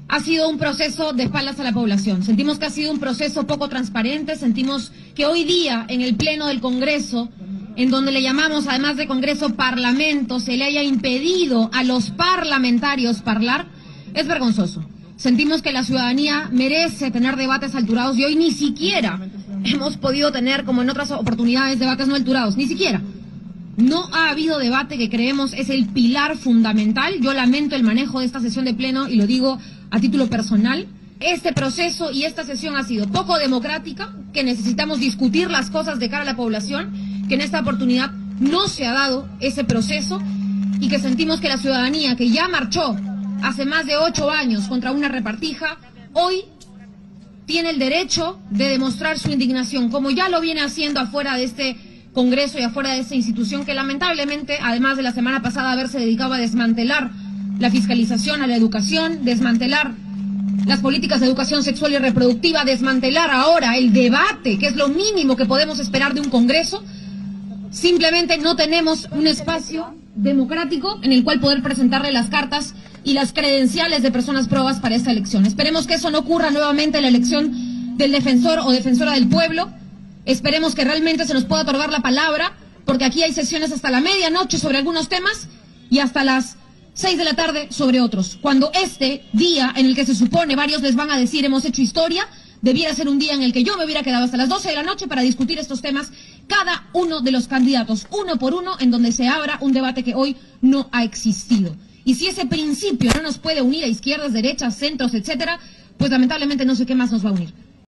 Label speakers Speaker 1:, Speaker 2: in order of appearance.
Speaker 1: ha sido un proceso de espaldas a la población. Sentimos que ha sido un proceso poco transparente, sentimos que hoy día en el Pleno del Congreso, en donde le llamamos, además de Congreso, Parlamento, se le haya impedido a los parlamentarios hablar, es vergonzoso. Sentimos que la ciudadanía merece tener debates alturados y hoy ni siquiera hemos podido tener, como en otras oportunidades, debates no alturados, ni siquiera. No ha habido debate que creemos es el pilar fundamental. Yo lamento el manejo de esta sesión de pleno y lo digo a título personal. Este proceso y esta sesión ha sido poco democrática, que necesitamos discutir las cosas de cara a la población, que en esta oportunidad no se ha dado ese proceso y que sentimos que la ciudadanía que ya marchó hace más de 8 años contra una repartija, hoy tiene el derecho de demostrar su indignación, como ya lo viene haciendo afuera de este Congreso y afuera de esta institución que lamentablemente, además de la semana pasada haberse dedicado a desmantelar la fiscalización a la educación, desmantelar las políticas de educación sexual y reproductiva, desmantelar ahora el debate, que es lo mínimo que podemos esperar de un Congreso, simplemente no tenemos un espacio democrático en el cual poder presentarle las cartas y las credenciales de personas probas para esta elección. Esperemos que eso no ocurra nuevamente en la elección del defensor o defensora del pueblo. Esperemos que realmente se nos pueda otorgar la palabra, porque aquí hay sesiones hasta la medianoche sobre algunos temas y hasta las 6 de la tarde sobre otros. Cuando este día en el que se supone varios les van a decir hemos hecho historia, debiera ser un día en el que yo me hubiera quedado hasta las 12 de la noche para discutir estos temas, cada uno de los candidatos, uno por uno, en donde se abra un debate que hoy no ha existido. Y si ese principio no nos puede unir a izquierdas, derechas, centros, etcétera, pues lamentablemente no sé qué más nos va a unir.